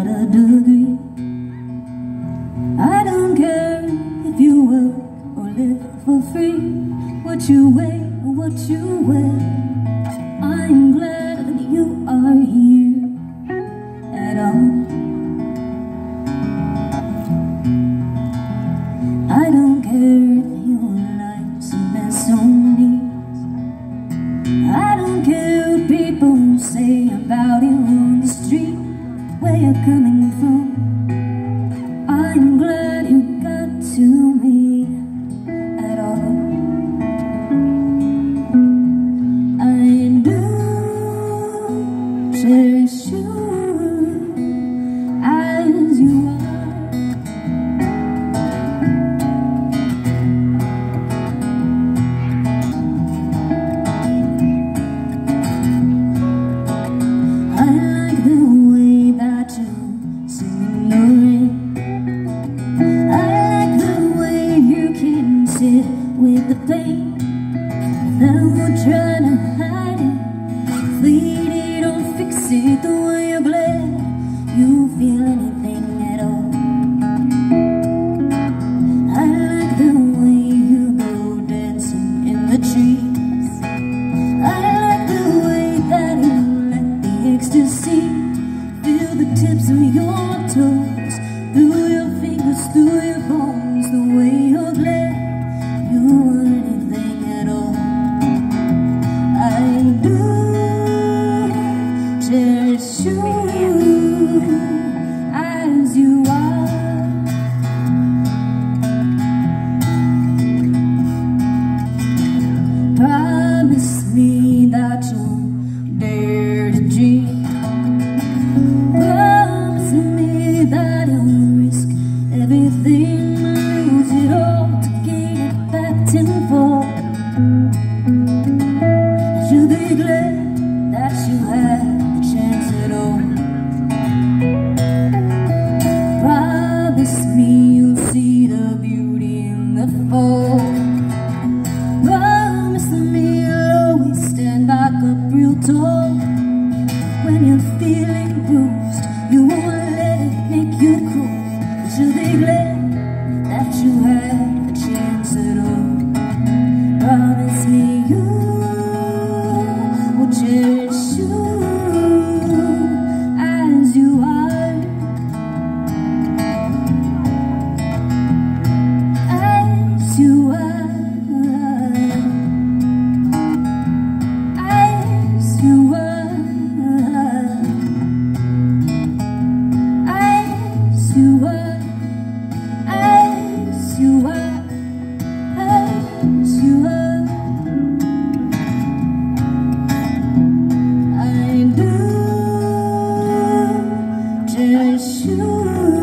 a degree. I don't care if you work or live for free, what you weigh or what you wear. I'm glad that you are here at all. I don't care if your life's a mess on me. I don't care what people say about you on the street, where you're coming from. I'm glad you got to me at all. I do cherish you as you are. With the pain, then we're trying to hide it, fleet it or fix it. The way you're glad you feel anything at all. I like the way you go dancing in the trees. I like the way that you let the ecstasy feel the tips of your toes, through your fingers, through your bones. The way you're glad you want anything at all. I do cherish you as you are. Promise me that you'll dare to dream. Promise me that you'll risk everything, lose it all to gain it back tenfold. You'll be glad that you had the chance at all. Promise me you'll see the beauty in the fall. Promise me you'll always stand back up real tall. When you're feeling bruised, you won't let it make you cruel. But you'll be glad that you had a chance at all. Promise me you will cherish you as you are. As you are. As you are. As you are. As you are. As you are. I do cherish you.